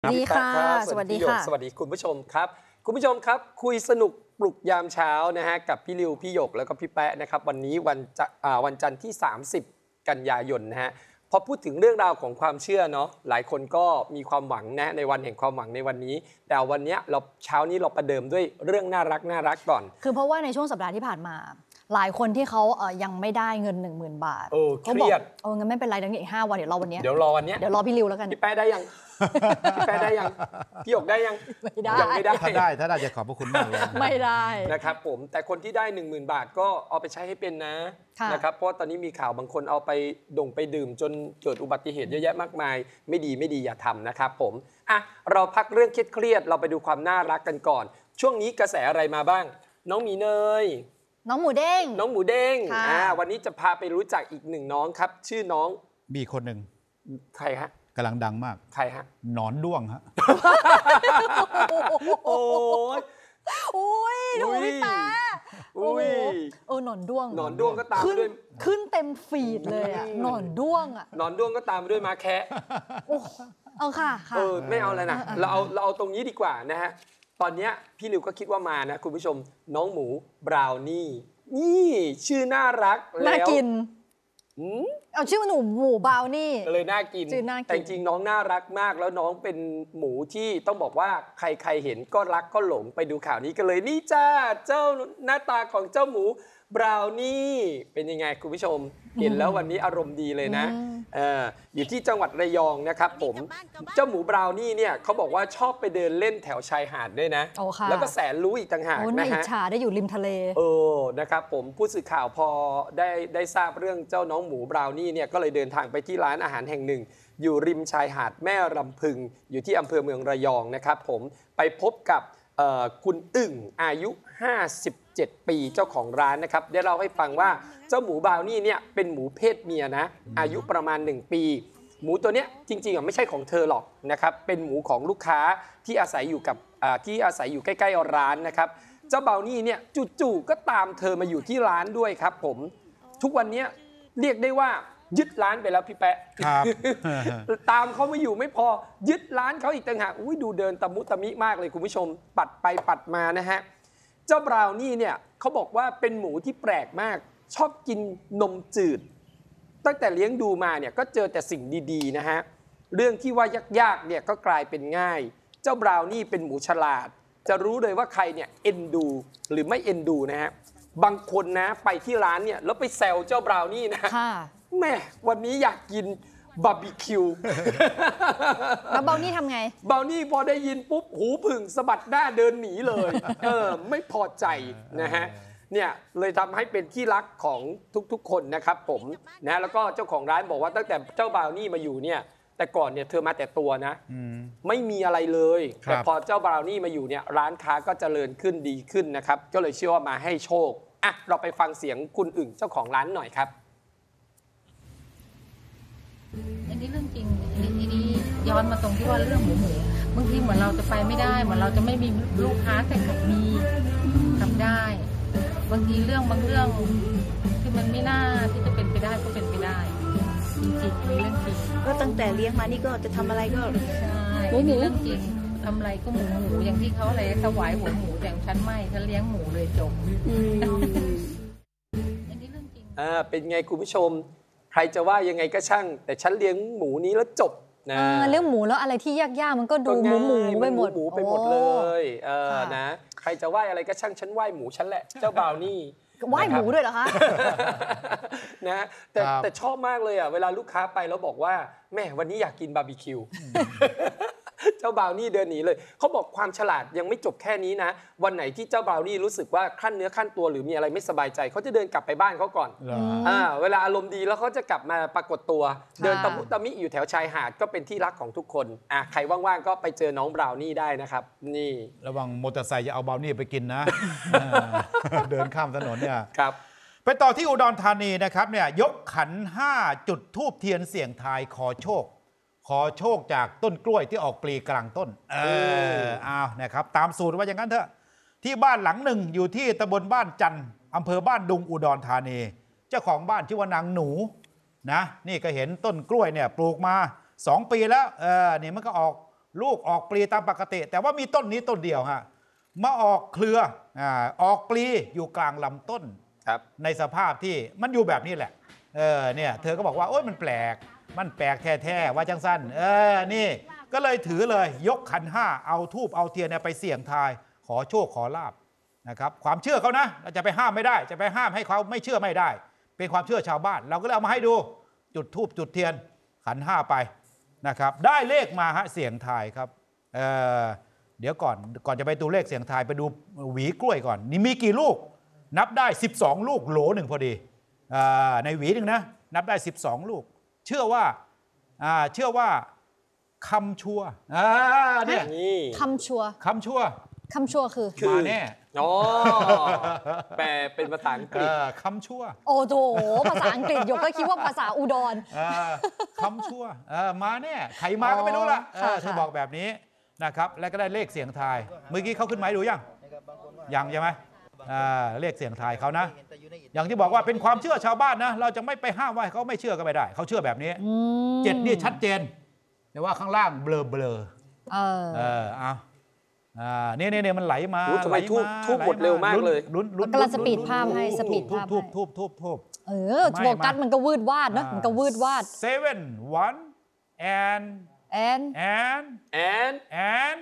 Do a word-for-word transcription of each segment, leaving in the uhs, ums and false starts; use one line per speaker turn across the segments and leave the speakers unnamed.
ดีค่ะสวัสดีค่ะ
สวัสดีคุณผู้ชมครับคุณผู้ชมครับคุยสนุกปลุกยามเช้านะฮะกับพี่ริวพี่หยกแล้วก็พี่แป๊ะนะครับวันนี้วันจะวันจันทร์ที่สามสิบกันยายนนะฮะพอพูดถึงเรื่องราวของความเชื่อเนาะหลายคนก็มีความหวังนะในวันแห่งความหวังในวันนี้แต่วันนี้เราเช้านี้เราประเดิมด้วยเรื่องน่ารักน่ารักก่อน
คือเพราะว่าในช่วงสัปดาห์ที่ผ่านมาหลายคนที่เขาเอ่อยังไม่ได้เงิน หนึ่งหมื่น บาท
เขาบอก
เอองั้นไม่เป็นไรเดี๋ยวอีกห้าวันเดี๋ยวรอวันนี้
เดี๋ยวรอวันนี้
เดี๋ยวรอพี่ริวแล้วกัน
พี่แป๊ะได้ยังพี่แป๊ะได้ยังพี่หยกได้ยัง
ไม่ได้
ยังไม่ได้
ถ้าได้ถ้าได้จะขอบพระคุณมากเลย
ไม่ได้
นะครับผมแต่คนที่ได้ หนึ่งหมื่น บาทก็เอาไปใช้ให้เป็นนะนะครับเพราะตอนนี้มีข่าวบางคนเอาไปด่งไปดื่มจนเกิดอุบัติเหตุเยอะแยะมากมายไม่ดีไม่ดีอย่าทำนะครับผมอ่ะเราพักเรื่องเครียดๆเราไปดูความน่ารักกันก่อนช่วงนี้กระแสอะไรมาบ้างน้องหมีเนย
น้องหมูเด้ง
น้องหมูเด้งอ่าวันนี้จะพาไปรู้จักอีกหนึ่งน้องครับชื่อน้อง
มีคนหนึ่ง
ใครฮะ
กำลังดังมาก
ใครฮะ
หนอนด้วงฮะ
โอ้ย
โอ้ยดูพี่แป๊ะอุ้ยเออหนอนด้วง
หนอนด้วงก็ตามด้วย
ขึ้นเต็มฟีดเลยอ่ะหนอนด้วงอ่ะ
หนอนด้วงก็ตามด้วยม้าแคะ
โอ้เออค่ะ
เออไม่เอาแล้วนะเราเอาเราเอาตรงนี้ดีกว่านะฮะตอนนี้พี่ริวก็คิดว่ามานะคุณผู้ชมน้องหมูบราวนี่นี่ชื่อน่ารักแล้ว
น่ากินเอาชื่อหนูหมูบราวนี่
เลยน่ากินแต่จริงน้องน่ารักมากแล้วน้องเป็นหมูที่ต้องบอกว่าใครๆเห็นก็รักก็หลงไปดูข่าวนี้กันเลยนี่จ้าเจ้าหน้าตาของเจ้าหมูบราวนี่เป็นยังไงคุณผู้ชมเห็นแล้ววันนี้อารมณ์ดีเลยนะเอออยู่ที่จังหวัดระยองนะครับผมเจ้าหมูบราวนี่เนี่ยเขาบอกว่าชอบไปเดินเล่นแถวชายหาดด้วยนะแล้วก็แสนรู้อีกต่างหากนะฮะ
อิจฉาได้อยู่ริมทะเล
เออนะครับผมผู้สื่อข่าวพอได้ได้ทราบเรื่องเจ้าน้องหมูบราวนี่เนี่ยก็เลยเดินทางไปที่ร้านอาหารแห่งหนึ่งอยู่ริมชายหาดแม่รำพึงอยู่ที่อำเภอเมืองระยองนะครับผมไปพบกับคุณอึ่งอายุห้าสิบเจ็ดปีเจ้าของร้านนะครับได้เล่าให้ฟังว่าเจ้าหมูบราวนี่เนี่ยเป็นหมูเพศเมียนะอายุประมาณหนึ่งปีหมูตัวเนี้ยจริงๆอ่ะไม่ใช่ของเธอหรอกนะครับเป็นหมูของลูกค้าที่อาศัยอยู่กับที่อาศัยอยู่ใกล้ๆร้านนะครับเจ้าบราวนี่เนี่ยจู่ๆก็ตามเธอมาอยู่ที่ร้านด้วยครับผมทุกวันนี้เรียกได้ว่ายึดร้านไปแล้วพี่แป๊ะ
ครับ
ตามเขามาอยู่ไม่พอยึดร้านเขาอีกต่างหากอุ้ยดูเดินตะมุตะมิมากเลยคุณผู้ชมปัดไปปัดมานะฮะเจ้าบราวนี่เนี่ยเขาบอกว่าเป็นหมูที่แปลกมากชอบกินนมจืดตั้งแต่เลี้ยงดูมาเนี่ยก็เจอแต่สิ่งดีๆนะฮะเรื่องที่ว่ายากๆเนี่ยก็กลายเป็นง่ายเจ้าบราวนี่เป็นหมูฉลาดจะรู้เลยว่าใครเนี่ยเอ็นดูหรือไม่เอ็นดูนะฮะบางคนนะไปที่ร้านเนี่ยแล้วไปแซวเจ้าบราวนี่นะแม่วันนี้อยากกินบาร์บีคิว
แล้วบราวนี่ทำไง
บราวนี่พอได้ยินปุ๊บหูผึ่งสะบัดหน้าเดินหนีเลยเออไม่พอใจนะฮะเนี่ยเลยทำให้เป็นที่รักของทุกๆคนนะครับผมนะแล้วก็เจ้าของร้านบอกว่าตั้งแต่เจ้าบราวนี่มาอยู่เนี่ยแต่ก่อนเนี่ยเธอมาแต่ตัวนะไม่มีอะไรเลยแต่พอเจ้าบราวนี่มาอยู่เนี่ยร้านค้าก็เจริญขึ้นดีขึ้นนะครับก็เลยเชื่อว่ามาให้โชคอ่ะเราไปฟังเสียงคุณอึ่งเจ้าของร้านหน่อยครับ
อันนี้เรื่องจริงทีนี้ย้อนมาตรงที่ว่าเรื่องหมูหมูบางทีเหมือนเราจะไปไม่ได้เหมือนเราจะไม่มีลูกค้าแต่กลับมีทำได้บางทีเรื่องบางเรื่องที่มันไม่น่าที่จะเป็นไปได้ก็เป็นไปได้จริงๆมีเรื่องจริง
ก็ตั้งแต่เลี้ยงมานี่ก็จะทำอะไรก็
ใช่มีเรื่องจริงทำอะไรก็หมูหมูอย่างที่เขาอะไรถวายหัวหมูแต่ฉันไม่ฉันเลี้ยงหมูเลยจบ
อันนี้เรื่องจริงอ่าเป็นไงคุณผู้ชมใครจะว่ายังไงก็ช่างแต่ฉันเลี้ยงหมูนี้แล้วจบนะ
เลี้ยงหมูแล้วอะไรที่ยากๆมันก็ดูหมูหมูไปหมด
หมูไปหมดเลยเออนะใครจะว่าอะไรก็ช่างฉันไหว้หมูฉันแหละเจ้าบ่าวนี่
ไหว้หมูด้วยเหรอคะ
นะแต่แต่ชอบมากเลยอ่ะเวลาลูกค้าไปแล้วบอกว่าแม่วันนี้อยากกินบาร์บีคิวเจ้าบ่าวนี่เดินหนีเลยเขาบอกความฉลาดยังไม่จบแค่นี้นะวันไหนที่เจ้าบ่าวนี่รู้สึกว่าขั้นเนื้อขั้นตัวหรือมีอะไรไม่สบายใจเขาจะเดินกลับไปบ้านเขาก่อนอ่าเวลาอารมณ์ดีแล้วเขาจะกลับมาปรากฏตัวเดินตะมุตะมิอยู่แถวชายหาดก็เป็นที่รักของทุกคนอ่ะใครว่างๆก็ไปเจอน้องบราวนี่ได้นะครับนี่
ระวังมอเตอร์ไซค์จะเอาบราวนี่ไปกินนะเดินข้ามถนนเนี่ย
ครับ
ไปต่อที่อุดรธานีนะครับเนี่ยยกขันห้าจุดธูปเทียนเสี่ยงทายขอโชคขอโชคจากต้นกล้วยที่ออกปลีกลางต้นเอออ้าวนะครับตามสูตรว่าอย่างนั้นเถอะที่บ้านหลังหนึ่งอยู่ที่ตำบลบ้านจันทร์อำเภอบ้านดุงอุดรธานีเจ้าของบ้านชื่อว่านางหนูนะนี่ก็เห็นต้นกล้วยเนี่ยปลูกมาสองปีแล้วเออนี่มันก็ออกลูกออกปลีตามปกติ แต่ว่ามีต้นนี้ต้นเดียวฮะมาออกเครืออ่าออกปลีอยู่กลางลำต้น
ครับ
ในสภาพที่มันอยู่แบบนี้แหละเออเนี่ยเธอก็บอกว่าโอ๊ยมันแปลกมันแปลกแท้ๆว่าจังสั้นเออนี่ก็เลยถือเลยยกขันห้าเอาทูบเอาเทียนเนี่ยไปเสี่ยงทายขอโชคขอลาบนะครับความเชื่อเขานะเราจะไปห้ามไม่ได้จะไปห้ามให้เขาไม่เชื่อไม่ได้เป็นความเชื่อชาวบ้านเราก็เลยเอามาให้ดูจุดทูบจุดเทียนขันห้าไปนะครับได้เลขมาฮะเสี่ยงทายครับเออเดี๋ยวก่อนก่อนจะไปดูเลขเสี่ยงทายไปดูหวีกล้วยก่อนนี่มีกี่ลูกนับได้สิบสองลูกโหลหนึ่งพอดีในหวีหนึ่งนะนับได้สิบสองลูกเชื่อว่าเชื่อว่าคำชัวเนี่ย
คำชัว
คำชัว
คำชัวคือ
มาแน่
อ๋อแปลเป็นภาษาอังกฤษ
คำชัว
โอ้โหภาษาอังกฤษยกก็คิดว่าภาษาอุดร
คำชัวมาแน่ใครมาก็ไม่รู้ละเธอบอกแบบนี้นะครับแล้วก็ได้เลขเสียงทายเมื่อกี้เขาขึ้นไหมดูยังยังใช่ไหมเลขเสียงทายเขานะอย่างที่บอกว่าเป็นความเชื่อชาวบ้านนะเราจะไม่ไปห้ามว่าเขาไม่เชื่อก็ไม่ได้เขาเชื่อแบบนี้เจ็ดนี่ชัดเจนแต่ว่าข้างล่างเบลอเบลอเออเออเอาอ่าเนี่ยเนี่ยมันไหลมา
ทำไมทุบทุบหมดเร็วมากเลย
ลุ้นลุ้น
กำลังสปีดภาพให้สปีดภาพทุบทุบทุบทุบเออโฟกัสมันก็วืดวาดนะมันก็วืดวาด
seven one and
and
and
and
and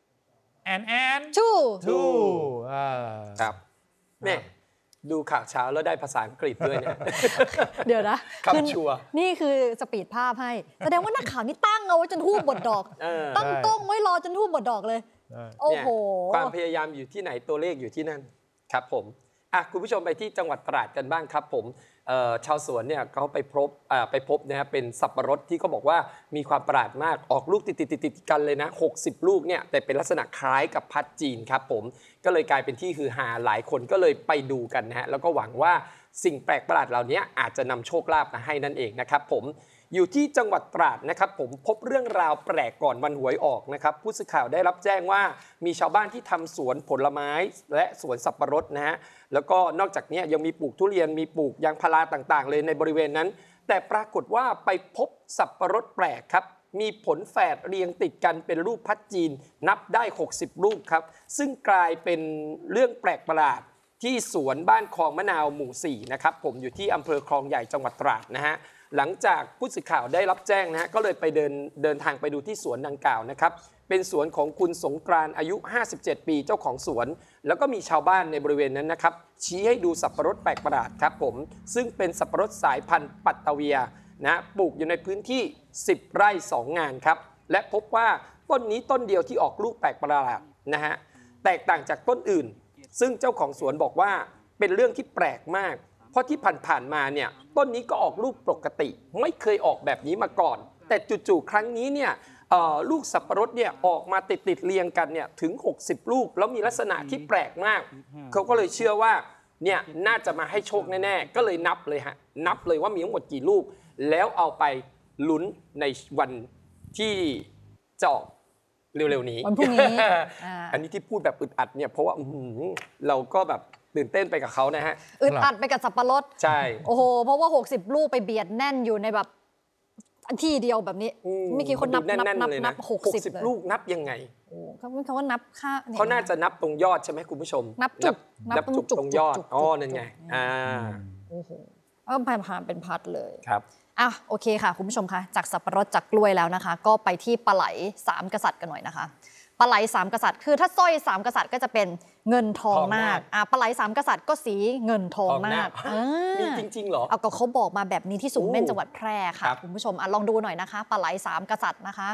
and and
two
two
ครับแม่ดูข่าวเช้าแล้วได้ภาษาอังกฤษด้วยเนี่ย
เดี๋ยวนะ
คำชัว
นี่คือสปีดภาพให้แสดงว่านักข่าวนี่ตั้งเอาไว้จนทูบหมดดอกตั้งกล้องไว้รอจนทูบหมดดอกเลยโอ้โห
ความพยายามอยู่ที่ไหนตัวเลขอยู่ที่นั่นครับผมอ่ะคุณผู้ชมไปที่จังหวัดตราดกันบ้างครับผมชาวสวนเนี่ยเขาไปพบไปพบนะฮะเป็นสับปะรดที่เขาบอกว่ามีความประหลาดมากออกลูกติดติดติดกันเลยนะหกสิบลูกเนี่ยแต่เป็นลักษณะคล้ายกับพัดจีนครับผมก็เลยกลายเป็นที่ฮือฮาหลายคนก็เลยไปดูกันนะฮะแล้วก็หวังว่าสิ่งแปลกประหลาดเหล่านี้อาจจะนำโชคลาภมาให้นั่นเองนะครับผมอยู่ที่จังหวัดตราดนะครับผมพบเรื่องราวแปลกก่อนวันหวยออกนะครับผู้สื่อข่าวได้รับแจ้งว่ามีชาวบ้านที่ทำสวนผลไม้และสวนสับปะรดนะฮะแล้วก็นอกจากนี้ยังมีปลูกทุเรียนมีปลูกยางพาราต่างๆเลยในบริเวณนั้นแต่ปรากฏว่าไปพบสับปะรดแปลกครับมีผลแฝดเรียงติดกันเป็นรูปพัดจีนนับได้หกสิบลูกครับซึ่งกลายเป็นเรื่องแปลกประหลาดที่สวนบ้านคลองมะนาวหมู่สี่นะครับผมอยู่ที่อำเภอคลองใหญ่จังหวัดตราดนะฮะหลังจากผู้สื่อข่าวได้รับแจ้งนะฮะก็เลยไปเดินเดินทางไปดูที่สวนดังกล่าวนะครับเป็นสวนของคุณสงกรานต์อายุห้าสิบเจ็ดปีเจ้าของสวนแล้วก็มีชาวบ้านในบริเวณนั้นนะครับชี้ให้ดูสับปะรดแปลกประหลาดครับผมซึ่งเป็นสับปะรดสายพันธุ์ปัตตาเวียนะปลูกอยู่ในพื้นที่สิบไร่สองงานครับและพบว่าต้นนี้ต้นเดียวที่ออกลูกแปลกประหลาดนะฮะแตกต่างจากต้นอื่นซึ่งเจ้าของสวนบอกว่าเป็นเรื่องที่แปลกมากเพราะที่ผ่านๆมาเนี่ยต้นนี้ก็ออกลูกปกติไม่เคยออกแบบนี้มาก่อนแต่จู่ๆครั้งนี้เนี่ยลูกสับปะรดเนี่ยออกมาติดๆเรียงกันเนี่ยถึงหกสิบลูกแล้วมีลักษณะที่แปลกมากเขาก็เลยเชื่อว่าเนี่ยน่าจะมาให้โชคแน่ๆก็เลยนับเลยฮะนับเลยว่ามีทั้งหมดกี่ลูกแล้วเอาไปลุ้นในวันที่จะออกเร็วๆนี้
วันพรุ่งนี้
อันนี้ที่พูดแบบอึดอัดเนี่ยเพราะว่าเราก็แบบตื่นเต้นไปกับเขานะฮะ
อึดอัดไปกับสับปะรด
ใช่
โอ้โหเพราะว่าหกสิบลูกไปเบียดแน่นอยู่ในแบบที่เดียวแบบนี้ไม่กี่คนนับนับนับนับหกสิบ
ลูกนับยังไง
โอ้เขาเขาว่านับค่า
เขาน่าจะนับตรงยอดใช่ไหมคุณผู้ชม
นับจุด
นับจุดตรงยอดอ๋อนั่นไงอ่า
โอ้โหเอาผ่านผ่านเป็นพัดเลย
ครับ
อ่ะโอเคค่ะคุณผู้ชมคะจากสับปะรดจากกล้วยแล้วนะคะก็ไปที่ปลาไหลสามกษัตริย์กันหน่อยนะคะปลาไหลสามกษัตริย์คือถ้าสร้อยสามกษัตริย์ก็จะเป็นเงินทองนาคอ่ะปลาไหลสามกษัตริย์ก็สีเงินทองนาค
มีจริงๆเหรอ
เอาก็เขาบอกมาแบบนี้ที่สูงเม่นจังหวัดแพร่ค่ะคุณผู้ชมอ่ะลองดูหน่อยนะคะปลาไหลสามกษัตริย์นะคะ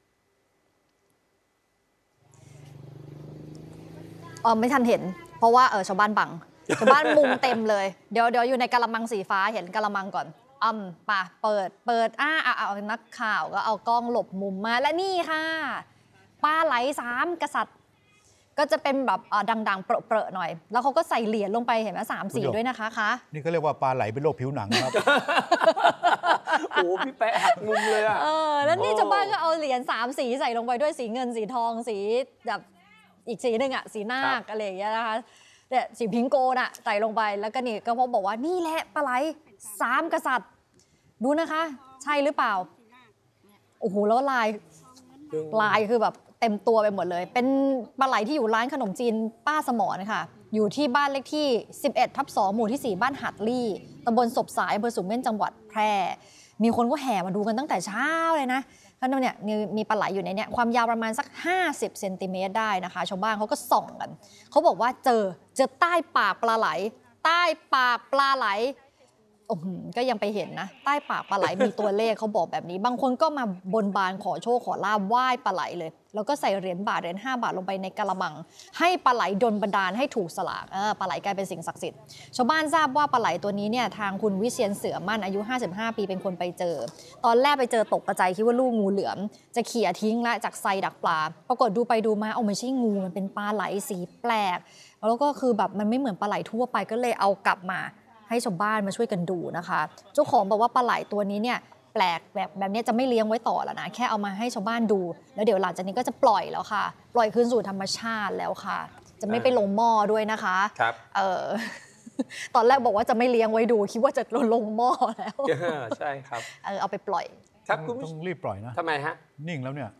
อ๋อไม่ทันเห็นเพราะว่าเออชาวบ้านบังชาวบ้านมุงเต็มเลยเดี๋ยวเดี๋ยวอยู่ในกะละมังสีฟ้าเห็นกะละมังก่อนอ่ำป่ะเปิดเปิดอ้าเอานักข่าวก็เอากล้องหลบมุมมาและนี่ค่ะปลาไหลสามกษัตริย์ก็จะเป็นแบบดังๆเปรอะๆหน่อยแล้วเขาก็ใส่เหรียญลงไปเห็นไหมสามสีด้วยนะคะคะ
นี่เขาเรียกว่าปลาไหลเป็นโรคผิวหนังครับ
โอ้พี่แปะหักมุมเลยอ่ะ
เออแล้วนี่ชาวบ้านก็เอาเหรียญสามสีใส่ลงไปด้วยสีเงินสีทองสีแบบอีกสีหนึ่งอ่ะสีนาคอะไรอย่างเงี้ยนะคะเนี่ยสีพิงโกน่ะใส่ลงไปแล้วก็นี่ก็พบบอกว่านี่แหละปลาไหลสามกษัตริย์ดูนะคะใช่หรือเปล่าโอ้โหแล้วลายลายคือแบบเต็มตัวไปหมดเลยเป็นปลาไหลที่อยู่ร้านขนมจีนป้าสมรค่ะอยู่ที่บ้านเลขที่สิบเอ็ดทับสองหมู่ที่สี่บ้านหัดลี่ตำบลศพสายอำเภอสูงเม่นจังหวัดแพร่มีคนก็แห่มาดูกันตั้งแต่เช้าเลยนะเพราะเนี่ยมีปลาไหลอยู่ในเนี้ยความยาวประมาณสักห้าสิบเซนติเมตรได้นะคะชาวบ้านเขาก็ส่องกันเขาบอกว่าเจอเจอใต้ปากปลาไหลใต้ปากปลาไหลโอ้โหก็ยังไปเห็นนะใต้ปากปลาไหลมีตัวเลขเขาบอกแบบนี้บางคนก็มาบนบานขอโชคขอลาบไหว้ปลาไหลเลยแล้วก็ใส่เหรียญบาทเหรียญห้าบาทลงไปในกะละมังให้ปลาไหลดลบันดาลให้ถูกสลากเออปลาไหลกลายเป็นสิ่งศักดิ์สิทธิ์ชาวบ้านทราบว่าปลาไหลตัวนี้เนี่ยทางคุณวิเชียรเสือมั่นอายุห้าสิบห้าปีเป็นคนไปเจอตอนแรกไปเจอตกกระจายคิดว่าลูกงูเหลือมจะเขี่ยทิ้งละจากไซดักปลาปรากฏดูไปดูมาเอาไม่ใช่งูมันเป็นปลาไหลสีแปลกแล้วก็คือแบบมันไม่เหมือนปลาไหลทั่วไปก็เลยเอากลับมาให้ชาวบ้านมาช่วยกันดูนะคะเจ้าของบอกว่าปลาไหลตัวนี้เนี่ยแปลกแบบแบบนี้จะไม่เลี้ยงไว้ต่อแล้วนะแค่เอามาให้ชาวบ้านดูแล้วเดี๋ยวหลังจากนี้ก็จะปล่อยแล้วค่ะปล่อยคืนสู่ธรรมชาติแล้วค่ะจะไม่ไปลงหม้อด้วยนะคะ
ครับ
เออ ตอนแรกบอกว่าจะไม่เลี้ยงไว้ดูคิดว่าจะลงหม้อแล้ว
ใช่ครับ
เออเอาไปปล่อย
ครับคุณ
ต้องรีบปล่อยนะ
ทำไมฮะ
นิ่งแล้วเนี่ย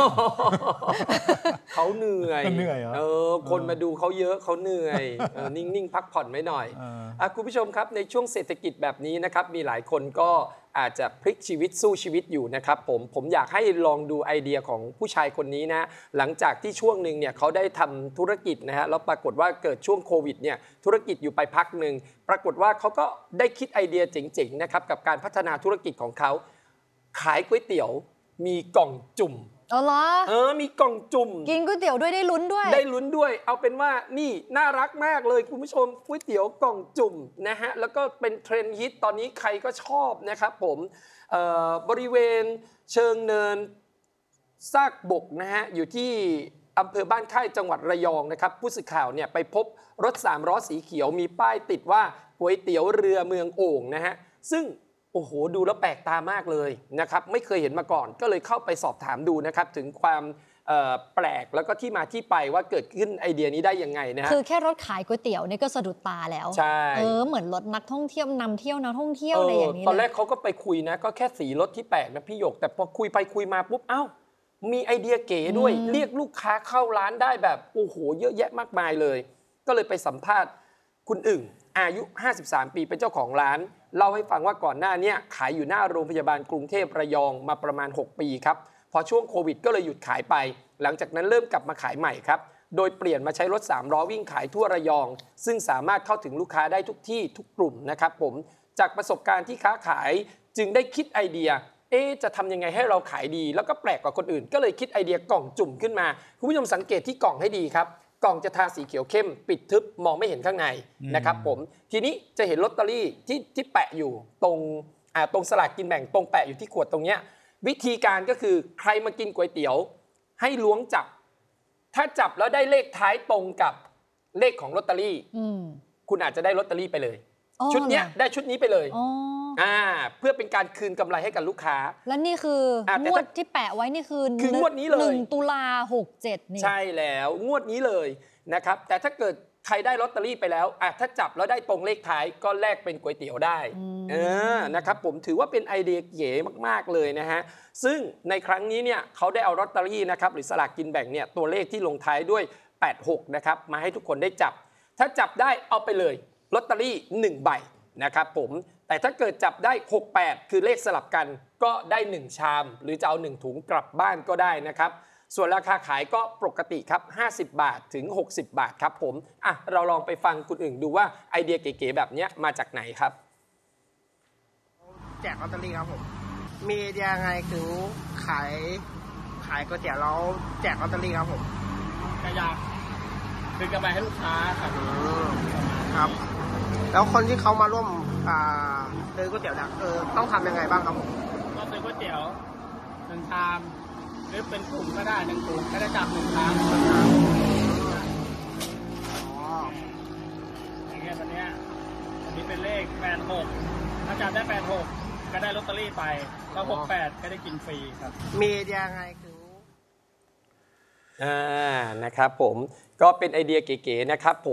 เขาเหนื่อย
เหนื่อยเหรอ
เออคนมาดูเขาเยอะเขาเหนื่อยนิ่งๆพักผ่อนไว้หน่อยอ่ะคุณผู้ชมครับในช่วงเศรษฐกิจแบบนี้นะครับมีหลายคนก็อาจจะพลิกชีวิตสู้ชีวิตอยู่นะครับผมผมอยากให้ลองดูไอเดียของผู้ชายคนนี้นะหลังจากที่ช่วงหนึ่งเนี่ยเขาได้ทำธุรกิจนะฮะแล้วปรากฏว่าเกิดช่วงโควิดเนี่ยธุรกิจอยู่ไปพักหนึ่งปรากฏว่าเขาก็ได้คิดไอเดียเจ๋งๆนะครับกับการพัฒนาธุรกิจของเขาขายก๋วยเตี๋ยวมีกล่องจุ่ม
อ๋อเหรอ
เออมีกล่องจุ่ม
กินก๋วยเตี๋ยวด้วยได้ลุ้นด้วย
ได้ลุ้นด้วยเอาเป็นว่านี่น่ารักมากเลยคุณผู้ชมก๋วยเตี๋ยวกล่องจุ่มนะฮะแล้วก็เป็นเทรนด์ฮิตตอนนี้ใครก็ชอบนะครับผมบริเวณเชิงเนินซากบกนะฮะอยู่ที่อำเภอบ้านค่ายจังหวัดระยองนะครับผู้สื่อข่าวเนี่ยไปพบรถสามล้อสีเขียวมีป้ายติดว่าก๋วยเตี๋ยวเรือเมืองโอ่งนะฮะซึ่งโอ้โหดูแล้วแปลกตามากเลยนะครับไม่เคยเห็นมาก่อนก็เลยเข้าไปสอบถามดูนะครับถึงความแปลกแล้วก็ที่มาที่ไปว่าเกิดขึ้นไอเดียนี้ได้ยังไงนะ
คือแค่รถขายก๋วยเตี๋ยวนี่ก็สะดุดตาแล้ว
ใช่
เออเหมือนรถนักท่องเที่ยวนำเที่ยวนักท่องเที่ยวอะไรอย่างนี้
ตอนแรกเขาก็ไปคุยนะก็แค่สีรถที่แปลกนะพี่หยกแต่พอคุยไปคุยมาปุ๊บเอ้ามีไอเดียเก๋ด้วยเรียกลูกค้าเข้าร้านได้แบบโอ้โหเยอะแยะมากมายเลยก็เลยไปสัมภาษณ์คุณอึ่งอายุห้าสิบสามปีเป็นเจ้าของร้านเล่าให้ฟังว่าก่อนหน้านี้ขายอยู่หน้าโรงพยาบาลกรุงเทพระยองมาประมาณหกปีครับพอช่วงโควิดก็เลยหยุดขายไปหลังจากนั้นเริ่มกลับมาขายใหม่ครับโดยเปลี่ยนมาใช้รถสามล้อวิ่งขายทั่วระยองซึ่งสามารถเข้าถึงลูกค้าได้ทุกที่ทุกกลุ่มนะครับผมจากประสบการณ์ที่ค้าขายจึงได้คิดไอเดียเอ๊ะจะทำยังไงให้เราขายดีแล้วก็แปลกกว่าคนอื่นก็เลยคิดไอเดียกล่องจุ่มขึ้นมาคุณผู้ชมสังเกตที่กล่องให้ดีครับกล่องจะทาสีเขียวเข้มปิดทึบมองไม่เห็นข้างในนะครับผมทีนี้จะเห็นลอตเตอรี่ที่ที่แปะอยู่ตรงอ่าตรงสลากกินแบ่งตรงแปะอยู่ที่ขวดตรงเนี้ยวิธีการก็คือใครมากินก๋วยเตี๋ยวให้ล้วงจับถ้าจับแล้วได้เลขท้ายตรงกับเลขของลอตเตอรี่คุณอาจจะได้ลอตเตอรี่ไปเลยชุดเนี้ยได้ชุดนี้ไปเลยอ่าเพื่อเป็นการคืนกำไรให้กับลูกค้า
และนี่คืองวดที่แปะไว้นี่คือ
คืองวดนี้เลย
หนึ่งตุลาหกเจ็ดนี่
ใช่แล้วงวดนี้เลยนะครับแต่ถ้าเกิดใครได้ลอตเตอรี่ไปแล้วอ่ะถ้าจับแล้วได้ตรงเลขท้ายก็แลกเป็นก๋วยเตี๋ยวได้เออนะครับผมถือว่าเป็นไอเดียเก๋มากๆเลยนะฮะซึ่งในครั้งนี้เนี่ยเขาได้เอาลอตเตอรี่นะครับหรือสลากกินแบ่งเนี่ยตัวเลขที่ลงท้ายด้วยแปดหกนะครับมาให้ทุกคนได้จับถ้าจับได้เอาไปเลยลอตเตอรี่หนึ่งใบนะครับผมแต่ถ้าเกิดจับได้หก แปดคือเลขสลับกันก็ได้หนึ่งชามหรือจะเอาหนึ่งถุงกลับบ้านก็ได้นะครับส่วนราคาขายก็ปกติครับห้าสิบบาทถึงหกสิบบาทครับผมอ่ะเราลองไปฟังคุณอื่นดูว่าไอเดียเก๋ๆแบบนี้มาจากไหนครับ
แจกลอตเตอรี่ครับผมมีไอเดียไงถึงขายขายก๋วยเตี๋ยวแล้วแจกลอตเตอรี่ครับผม
ก็อยากคืนกำไรให้ลูกค้าครับ
ครับแล้วคนที่เขามาร่วมซื้อก๋วยเตี๋ยวเนี่ยเออต้องทำยังไงบ้างครับผม
ก็ซื้อก๋วยเตี๋ยวหนึ่งชามหรือเป็นกลุ่มก็ได้หนึ่งกลุ่มก็ได้จับหนึ่งครั้งอ๋ออย่างเงี้ยวันนี้อันนี้เป็นเลขแปดหกถ้าจับได้แปดหกก็ได้ลอตเตอรี่ไปก็หกแปดก็ได้กินฟรีครับ
มียังไงคือ
อ่านะครับผมก็เป็นไอเดียเก๋ๆนะครับผม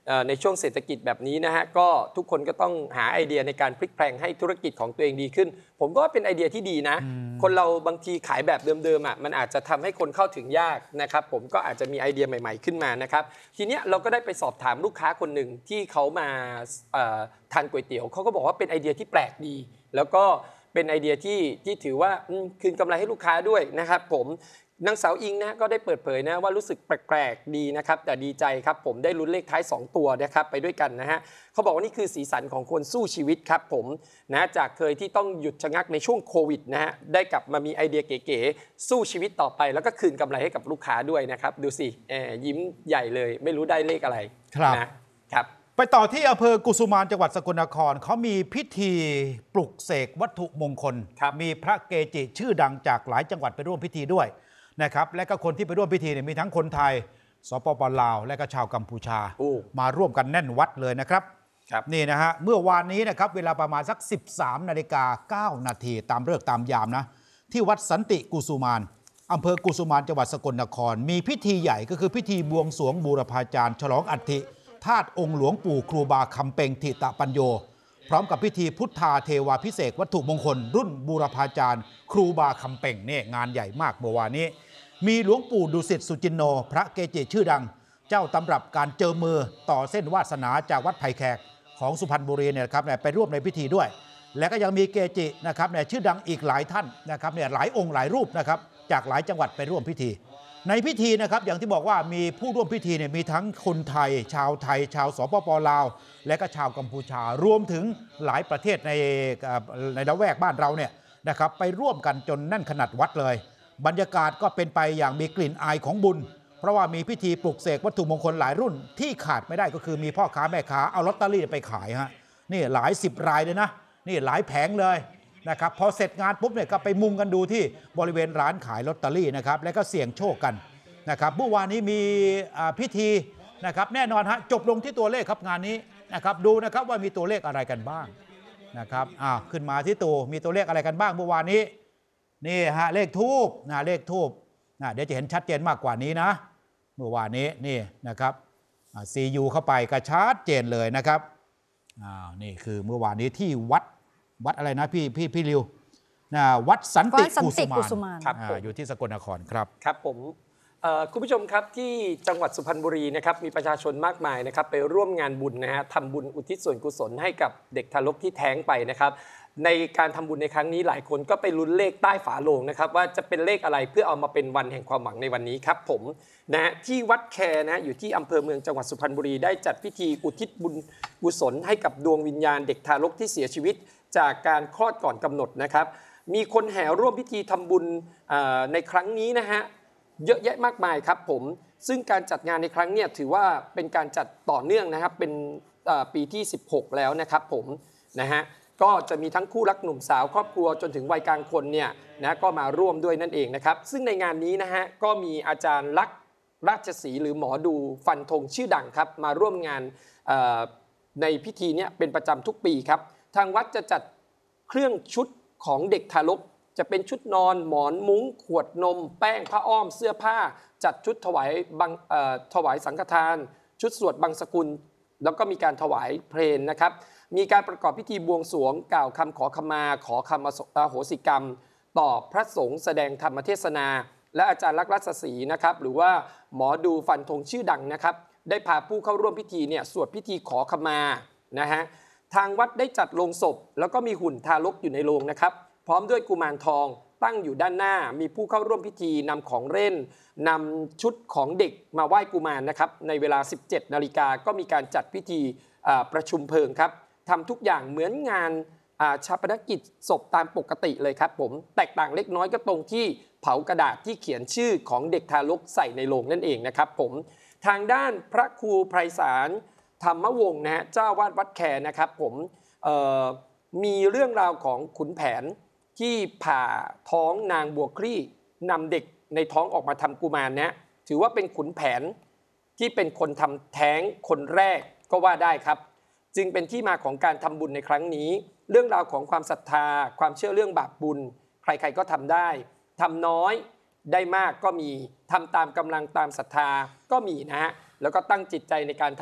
ในช่วงเศรษฐกิจแบบนี้นะฮะก็ทุกคนก็ต้องหาไอเดียในการพลิกแพลงให้ธุรกิจของตัวเองดีขึ้นผมก็ว่าเป็นไอเดียที่ดีนะคนเราบางทีขายแบบเดิมๆอ่ะมันอาจจะทำให้คนเข้าถึงยากนะครับผมก็อาจจะมีไอเดียใหม่ๆขึ้นมานะครับทีเนี้ยเราก็ได้ไปสอบถามลูกค้าคนหนึ่งที่เขามาทานก๋วยเตี๋ยวเขาก็บอกว่าเป็นไอเดียที่แปลกดีแล้วก็เป็นไอเดียที่ที่ถือว่าคืนกำไรให้ลูกค้าด้วยนะครับผมนางสาวอิงนะก็ได้เปิดเผยนะว่ารู้สึกแปลกๆดีนะครับแต่ดีใจครับผมได้ลุ้นเลขท้ายสองตัวนะครับไปด้วยกันนะฮะเขาบอกว่านี่คือสีสันของคนสู้ชีวิตครับผมนะจากเคยที่ต้องหยุดชะงักในช่วงโควิดนะฮะได้กลับมามีไอเดียเก๋ๆสู้ชีวิตต่อไปแล้วก็คืนกำไรให้กับลูกค้าด้วยนะครับดูสิยิ้มใหญ่เลยไม่รู้ได้เลขอะไรนะครับ
ไปต่อที่อำเภอกุสุมานจังหวัดสกลนครเขามีพิธีปลุกเสกวัตถุมงคลมีพระเกจิชื่อดังจากหลายจังหวัดไปร่วมพิธีด้วยนะครับและก็คนที่ไปร่วมพิธีเนี่ยมีทั้งคนไทยสปป.ลาวและก็ชาวกัมพูชามาร่วมกันแน่นวัดเลยนะครับนี่นะฮะเมื่อวานนี้นะครับเวลาประมาณสัก สิบสามนาฬิกาเก้านาทีตามฤกษ์ตามยามนะที่วัดสันติกุสุมานอำเภอกุสุมานจังหวัดสกลนครมีพิธีใหญ่ก็คือพิธีบวงสรวงบูรพาจารย์ฉลองอัฐิธาตุองค์หลวงปู่ครูบาคำเปงทิตะปัญโยพร้อมกับพิธีพุทธาเทวาพิเศษวัตถุมงคลรุ่นบูรพาจารย์ครูบาคำเปงเนี่ยงานใหญ่มากเมื่อวานนี้มีหลวงปู่ดุสิตสุจินโนพระเกจิชื่อดังเจ้าตำรับการเจอมือต่อเส้นวาสนาจากวัดไผ่แขกของสุพรรณบุรีเนี่ยครับไปร่วมในพิธีด้วยและก็ยังมีเกจินะครับเนี่ยชื่อดังอีกหลายท่านนะครับเนี่ยหลายองค์หลายรูปนะครับจากหลายจังหวัดไปร่วมพิธีในพิธีนะครับอย่างที่บอกว่ามีผู้ร่วมพิธีเนี่ยมีทั้งคนไทยชาวไทยชาวสปป.ลาวและก็ชาวกัมพูชารวมถึงหลายประเทศในในละแวกบ้านเราเนี่ยนะครับไปร่วมกันจนแน่นขนาดวัดเลยบรรยากาศก็เป็นไปอย่างมีกลิ่นอายของบุญเพราะว่ามีพิธีปลุกเสกวัตถุมงคลหลายรุ่นที่ขาดไม่ได้ก็คือมีพ่อค้าแม่ค้าเอาลอตเตอรี่ไปขายฮะนี่หลายสิบรายเลยนะนี่หลายแผงเลยนะครับพอเสร็จงานปุ๊บเนี่ยก็ไปมุงกันดูที่บริเวณร้านขายลอตเตอรี่นะครับแล้วก็เสี่ยงโชคกันนะครับเมื่อวานนี้มีพิธีนะครับแน่นอนฮะจบลงที่ตัวเลขครับงานนี้นะครับดูนะครับว่ามีตัวเลขอะไรกันบ้างนะครับอ้าวขึ้นมาที่ตัวมีตัวเลขอะไรกันบ้างเมื่อวานนี้นี่ฮะเลขทูบนะเลขทูบนะเดี๋ยวจะเห็นชัดเจนมากกว่านี้นะเมื่อวานนี้นี่นะครับซียูเข้าไปก็ชัดเจนเลยนะครับอ้าวนี่คือเมื่อวานนี้ที่วัดวัดอะไรนะพี่พี่พี่ริวนะวัดสันติกุสุมานครับอยู่ที่สกลนครครับ
ครับผมคุณผู้ชมครับที่จังหวัดสุพรรณบุรีนะครับมีประชาชนมากมายนะครับไปร่วมงานบุญนะฮะทำบุญอุทิศส่วนกุศลให้กับเด็กทารกที่แท้งไปนะครับในการทำบุญในครั้งนี้หลายคนก็ไปลุ้นเลขใต้ฝาโลงนะครับว่าจะเป็นเลขอะไรเพื่อเอามาเป็นวันแห่งความหวังในวันนี้ครับผมนะที่วัดแคนะอยู่ที่อำเภอเมืองจังหวัดสุพรรณบุรีได้จัดพิธีอุทิศบุญกุศลให้กับดวงวิญญาณเด็กทารกที่เสียชีวิตจากการคลอดก่อนกำหนดนะครับมีคนแห่ร่วมพิธีทำบุญในครั้งนี้นะฮะเยอะแยะมากมายครับผมซึ่งการจัดงานในครั้งนี้ถือว่าเป็นการจัดต่อเนื่องนะครับเป็นปีที่สิบหกแล้วนะครับผมนะฮะก็จะมีทั้งคู่รักหนุ่มสาวครอบครัวจนถึงวัยกลางคนเนี่ยนะก็มาร่วมด้วยนั่นเองนะครับซึ่งในงานนี้นะฮะก็มีอาจารย์ลักษณ์ราชศรีหรือหมอดูฟันธงชื่อดังครับมาร่วมงานในพิธีนี้เป็นประจำทุกปีครับทางวัดจะจัดเครื่องชุดของเด็กทารกจะเป็นชุดนอนหมอนมุ้งขวดนมแป้งผ้าอ้อมเสื้อผ้าจัดชุดถวายบังถวายสังฆทานชุดสวดบังสกุลแล้วก็มีการถวายเพลงนะครับมีการประกอบพิธีบวงสรวงกล่าวคำขอขมาขอคำอโหสิกรรมต่อพระสงฆ์แสดงธรรมเทศนาและอาจารย์ลักษณ์ราชศรีนะครับหรือว่าหมอดูฟันธงชื่อดังนะครับได้พาผู้เข้าร่วมพิธีเนี่ยสวดพิธีขอขมานะฮะทางวัดได้จัดโลงศพแล้วก็มีหุ่นทารกอยู่ในโลงนะครับพร้อมด้วยกุมารทองตั้งอยู่ด้านหน้ามีผู้เข้าร่วมพิธีนำของเล่นนำชุดของเด็กมาไหว้กุมารนะครับในเวลา สิบเจ็ดนาฬิกาก็มีการจัดพิธีประชุมเพลิงครับทำทุกอย่างเหมือนงานชาปนกิจศพตามปกติเลยครับผมแตกต่างเล็กน้อยก็ตรงที่เผากระดาษที่เขียนชื่อของเด็กทารกใส่ในโลงนั่นเองนะครับผมทางด้านพระครูไพศาลธรรมวงศ์นะฮะเจ้าวาดวัดแคนะครับผมมีเรื่องราวของขุนแผนที่ผ่าท้องนางบัวคลี่นำเด็กในท้องออกมาทำกุมารนะถือว่าเป็นขุนแผนที่เป็นคนทำแท้งคนแรกก็ว่าได้ครับจึงเป็นที่มาของการทำบุญในครั้งนี้เรื่องราวของความศรัทธาความเชื่อเรื่องบาปบุญใครๆก็ทำได้ทำน้อยได้มากก็มีทำตามกำลังตามศรัทธาก็มีนะฮะแล้วก็ตั้งจิตใจในการท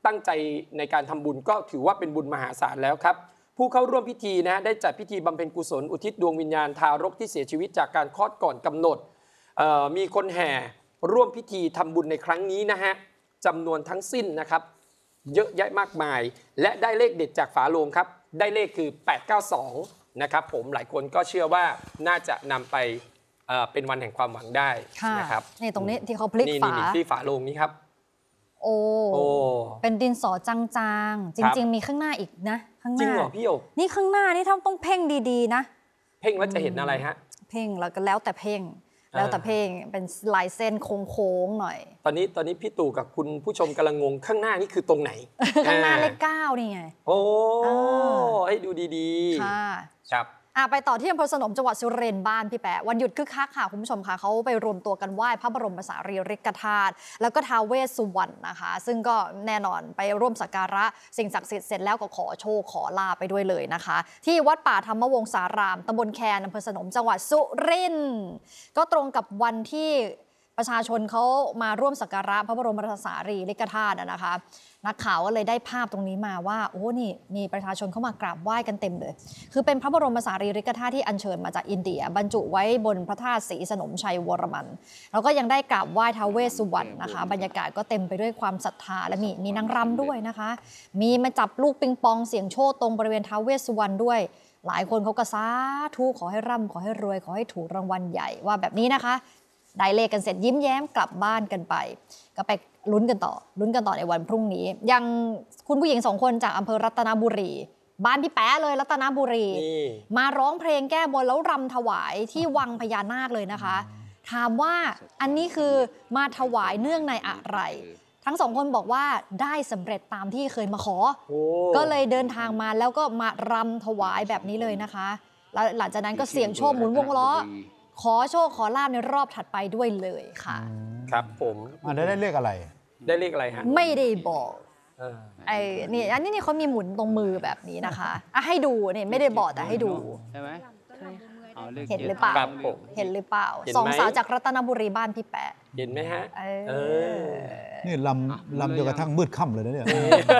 ตั้งใจในการทำบุญก็ถือว่าเป็นบุญมหาศาลแล้วครับผู้เข้าร่วมพิธีนะได้จัดพิธีบำเพ็ญกุศลอุทิศดวงวิญญาณทารกที่เสียชีวิตจากการคลอดก่อนกำหนดมีคนแห่ร่วมพิธีทำบุญในครั้งนี้นะฮะจำนวนทั้งสิ้นนะครับเยอะแยะมากมายและได้เลขเด็ดจากฝาโลงครับได้เลขคือแปดเก้าสองนะครับผมหลายคนก็เชื่อว่าน่าจะนำไปเอ่อเป็นวันแห่งความหวังได้นะครับ
นี่ตรงนี้ที่เขาพลิกฝา
นี่ที่ฝาโลงนี้ครับ
โอ้เป็นดินสอจางๆจริงๆมีข้างหน้าอีกนะข้างหน้า
จริงเหรอพี่โยก
นี่ข้างหน้านี่ต้องเพ่งดีๆนะ
เพ่งแล้วจะเห็นอะไรฮะ
เพ่งแล้วก็แล้วแต่เพ่งแล้วแต่เพลงเป็นลายเส้นโค้งๆหน่อย
ตอนนี้ตอนนี้พี่ตู่กับคุณผู้ชมกำลังงงข้างหน้านี่คือตรงไหน
ข้างหน้าเลขเก้านี่ไง
โอ้ให้ดูดีๆ
ค่ะ
ครับ
ไปต่อที่อำเภอสนมจังหวัดสุรินทร์บ้านพี่แปะวันหยุดคึกคักค่ะคุณผู้ชมค่ะเขาไปรวมตัวกันไหว้พระบรมสารีริกธาตุแล้วก็ท้าวเวสสุวรรณนะคะซึ่งก็แน่นอนไปร่วมสักการะสิ่งศักดิ์สิทธิ์เสร็จแล้วก็ขอโชคขอลาไปด้วยเลยนะคะที่วัดป่าธรรมวงศารามตำบลแคนอำเภอสนมจังหวัดสุรินทร์ก็ตรงกับวันที่ประชาชนเขามาร่วมสักการะพระบรมสารีริกธาตุนะคะนักข่าวก็เลยได้ภาพตรงนี้มาว่าโอ้นี่มีประชาชนเข้ามากราบไหว้กันเต็มเลยคือเป็นพระบรมสารีริกธาตุที่อัญเชิญมาจากอินเดียบรรจุไว้บนพระธาตุศรีสนมชัยวรมันแล้วก็ยังได้กราบไหว้ท้าวเวสสุวรรณนะคะบรรยากาศก็เต็มไปด้วยความศรัทธาและมีมีนางรำด้วยนะคะมีมาจับลูกปิงปองเสี่ยงโชคตรงบริเวณท้าวเวสสุวรรณด้วยหลายคนเขาก็สาธุขอให้ร่ำขอให้รวยขอให้ถูกรางวัลใหญ่ว่าแบบนี้นะคะได้เลขกันเสร็จยิ้มแย้มกลับบ้านกันไปก็ไปลุ้นกันต่อลุ้นกันต่อในวันพรุ่งนี้ยังคุณผู้หญิงสองคนจากอำเภอรัตนบุรีบ้านพี่แป๊ะเลยรัตนบุรีมาร้องเพลงแก้บนแล้วรำถวายที่วังพญานาคเลยนะคะถามว่าอันนี้คือมาถวายเนื่องในอะไรทั้งสองคนบอกว่าได้สำเร็จตามที่เคยมาขอก็เลยเดินทางมาแล้วก็มารำถวายแบบนี้เลยนะคะแล้วหลังจากนั้นก็เสี่ยงโชคหมุนวงล้อขอโชคขอลาภในรอบถัดไปด้วยเลยค่ะ
ครับผม
อันนี้ได้เลขอะไร
ได้เลขอะไรฮะ
ไม่ได้บอกไอ้นี่อันนี้นี่เขามีหมุนตรงมือแบบนี้นะคะอ่ะให้ดูนี่ไม่ได้บอกแต่ให้ดู
ใช่ไหม
เห็นหรือเปล่าเห็นหรือเปล่าสองสาวจากรัตนบุรีบ้านพี่แปะ
เห็นไหมฮะเออ
นี่ลำลำจนกระทั่งมืดค่ำเลยนะเนี่ย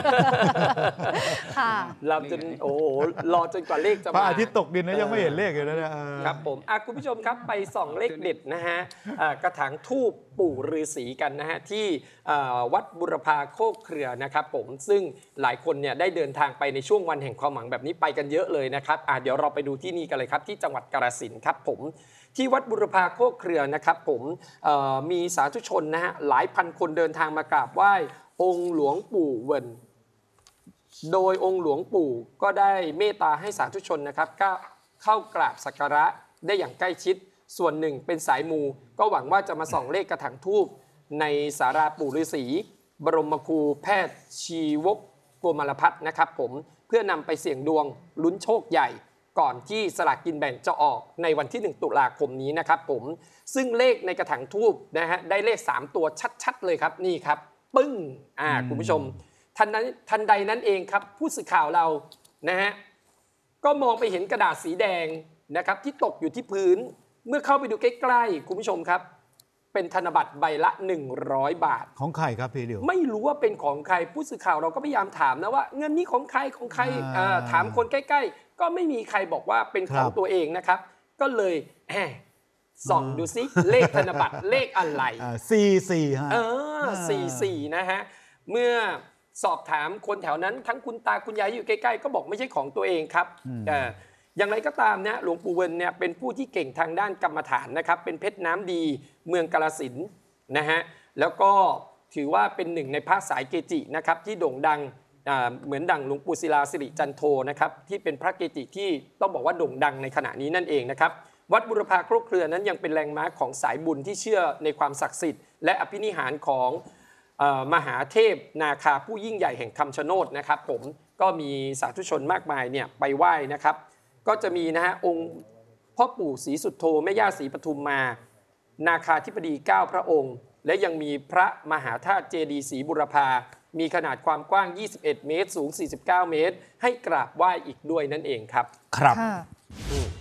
ค่ะ
ลำจนโอ้โหรอจนกว่าเลขจะมา
พระอาทิตย์ตกดินนะยังไม่เห็นเลขอยู่นะเนี่ย
ครับผมคุณผู้ชมครับไปส่องเลขเด็ดนะฮะกระถางทูปปู่ฤาษีกันนะฮะที่วัดบุรพาโคกเครือนะครับผมซึ่งหลายคนเนี่ยได้เดินทางไปในช่วงวันแห่งความหวังแบบนี้ไปกันเยอะเลยนะครับเดี๋ยวเราไปดูที่นี่กันเลยครับที่จังหวัดกาฬสินธุ์ครับผมที่วัดบุรพาโคกเครือนะครับผมมีสาธุชนนะฮะหลายพันคนเดินทางมากราบไหว้องค์หลวงปู่เวินโดยองค์หลวงปู่ก็ได้เมตตาให้สาธุชนนะครับเข้ากราบสักการะได้อย่างใกล้ชิดส่วนหนึ่งเป็นสายมูก็หวังว่าจะมาส่องเลขกระถางทูปในศาลาปู่ฤาษีบรมครูแพทย์ชีวกโกมารพัฒน์นะครับผมเพื่อนำไปเสี่ยงดวงลุ้นโชคใหญ่ก่อนที่สลากกินแบ่งจะออกในวันที่หนึ่งตุลาคมนี้นะครับผมซึ่งเลขในกระถางทูปนะฮะได้เลขสามตัวชัดๆเลยครับนี่ครับปึ้งอ่าคุณผู้ชมทันนั้นทันใดนั้นเองครับผู้สื่อข่าวเรานะฮะก็มองไปเห็นกระดาษสีแดงนะครับที่ตกอยู่ที่พื้นเมื่อเข้าไปดูใกล้ๆคุณผู้ชมครับเป็นธนบัตรใบละหนึ่งร้อยบาท
ของใครครับพี่เดียว
ไม่รู้ว่าเป็นของใครผู้สื่อข่าวเราก็พยายามถามนะว่าเงินนี้ของใครของใครถามคนใกล้ๆก็ไม่มีใครบอกว่าเป็นของตัวเองนะครับก็เลยแหมส่องดูซิเลขธนบัตรเลขอะไร
สี่สี่ฮะ
เออสี่สี่นะฮะเมื่อสอบถามคนแถวนั้นทั้งคุณตาคุณยายอยู่ใกล้ๆก็บอกไม่ใช่ของตัวเองครับอย่างไรก็ตามเนี่ยหลวงปู่เวินเนี่ยเป็นผู้ที่เก่งทางด้านกรรมฐานนะครับเป็นเพชรน้ำดีเมืองกาฬสินธุ์นะฮะแล้วก็ถือว่าเป็นหนึ่งในพระสายเกจินะครับที่โด่งดังเหมือนดังหลวงปู่ศิลาสิริจันโทนะครับที่เป็นพระเกจิที่ต้องบอกว่าโด่งดังในขณะนี้นั่นเองนะครับวัดบุรพาโคกเครือนั้นยังเป็นแลนด์มาร์คของสายบุญที่เชื่อในความศักดิ์สิทธิ์และอภินิหารของมหาเทพนาคาผู้ยิ่งใหญ่แห่งคำชะโนดนะครับผมก็มีสาธุชนมากมายเนี่ยไปไหว้นะครับก็จะมีนะฮะองค์พ่อปู่ศรีสุโธแม่ย่าศรีปทุมมานาคาธิบดีเก้าพระองค์และยังมีพระมหาธาตุเจดีย์ศรีบุรพามีขนาดความกว้างยี่สิบเอ็ดเมตรสูงสี่สิบเก้าเมตรให้กราบไหว้อีกด้วยนั่นเองครับ
ครับ